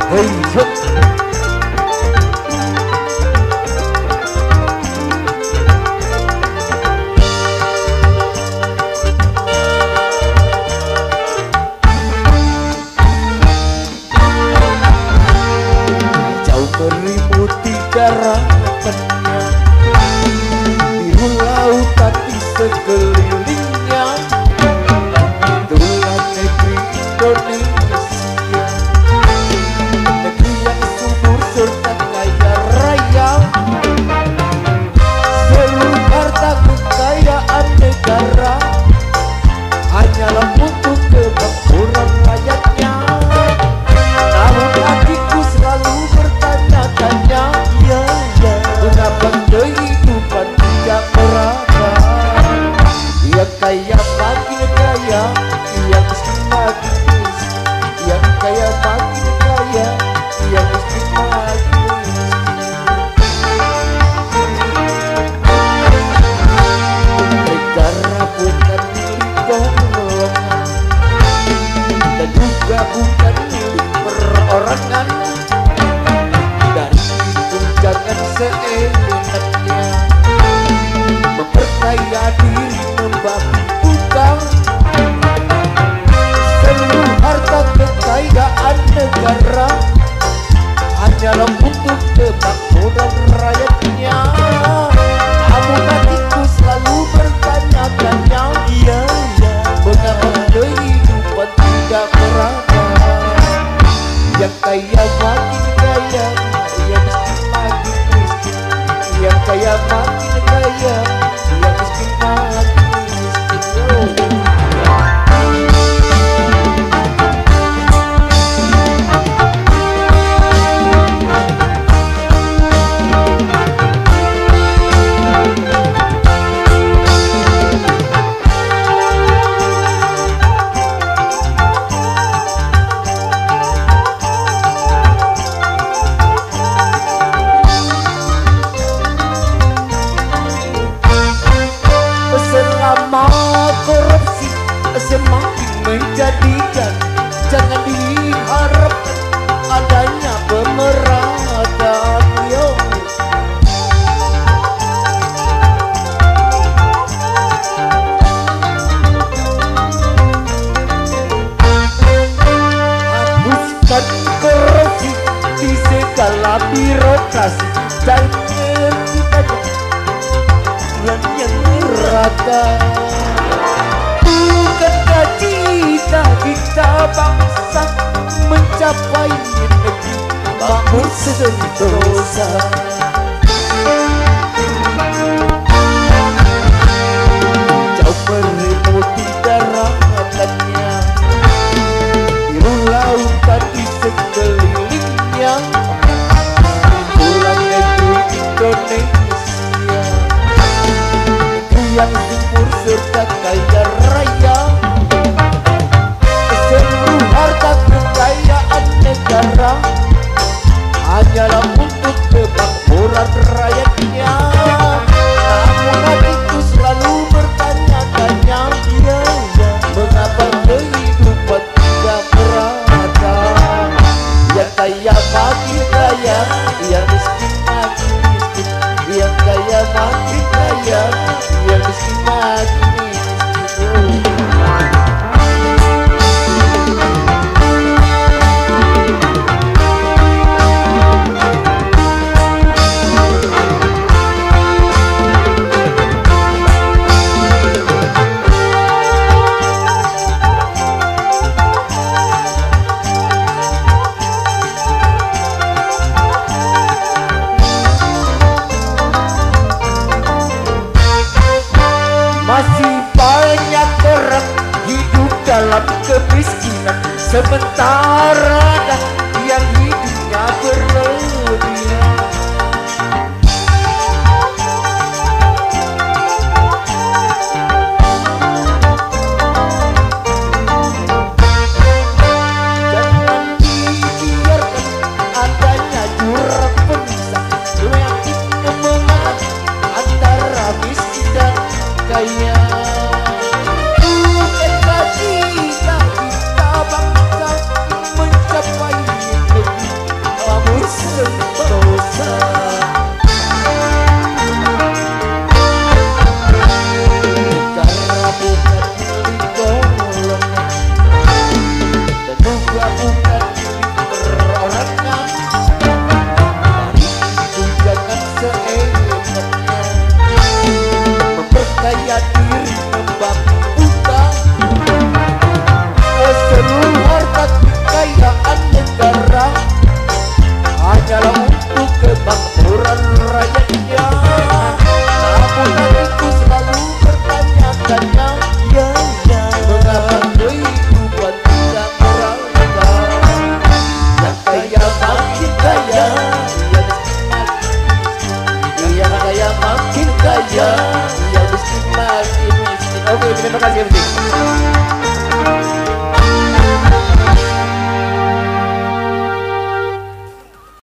Hey, jauh melimuti darahnya, biru lautan di sekelilingnya. Itulah negeri Indonesia, negeri yang subur serta kaya raya. Seluruh harta kekayaan negara hanyalah untuk kemakmuran rakyatnya. Namun hatiku selalu bertanya-tanya, mengapa kehidupan tidak merata? Yang kaya makin kaya, yang miskin makin miskin. Yang kaya makin kaya, yang miskin makin miskin. Negara bukan milik golongan, dan juga bukan milik perorangan. Dari itu jangan seenaknya memperkaya diri membabi utang. Seluruh harta kekayaan negara hanyalah untuk kemakmuran rakyatnya. Namun hatiku selalu bertanya-tanya, mengapa kehidupan tidak merata? Yang kaya makin kaya, yang miskin makin miskin. Yang kaya makin kaya, yang miskin makin miskin. Selama korupsi semakin menjadikan, jangan diharapkan adanya pemerataan. Hapuskan korupsi di segala birokrasi dan hentikan yang merata. Bukankah cita-cita bangsa mencapai negeri makmur sentosa? Jauh melimuti daratannya, biru lautan di sekelilingnya. Pulang negeri Indonesia, yang subur serta kaya raya. Seluruh harta kekayaan negara hanyalah untuk kemakmuran rakyatnya. Namun hatiku selalu bertanya-tanya, mengapa kehidupan tidak merata? Yang kaya makin kaya, yang miskin makin miskin. Yang kaya makin kaya, yang miskin makin miskin. Masih banyak orang hidup dalam kemiskinan, sementara ada yang hidupnya berlebihan.